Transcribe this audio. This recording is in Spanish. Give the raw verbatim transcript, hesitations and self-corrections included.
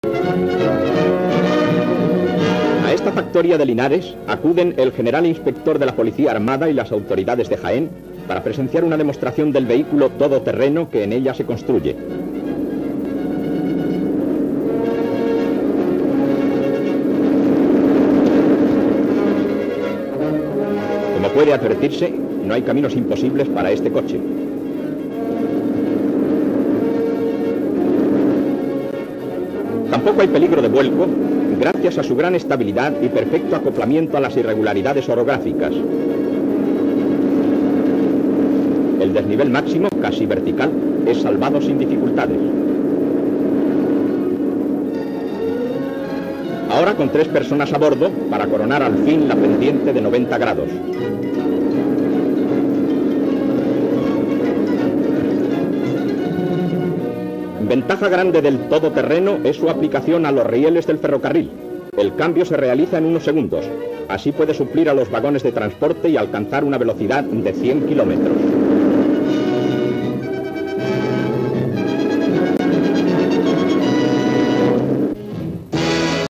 A esta factoría de Linares acuden el general inspector de la Policía Armada y las autoridades de Jaén para presenciar una demostración del vehículo todoterreno que en ella se construye. Como puede advertirse, no hay caminos imposibles para este coche. Tampoco hay peligro de vuelco, gracias a su gran estabilidad y perfecto acoplamiento a las irregularidades orográficas. El desnivel máximo, casi vertical, es salvado sin dificultades. Ahora con tres personas a bordo para coronar al fin la pendiente de noventa grados. Ventaja grande del todoterreno es su aplicación a los rieles del ferrocarril. El cambio se realiza en unos segundos. Así puede suplir a los vagones de transporte y alcanzar una velocidad de cien kilómetros.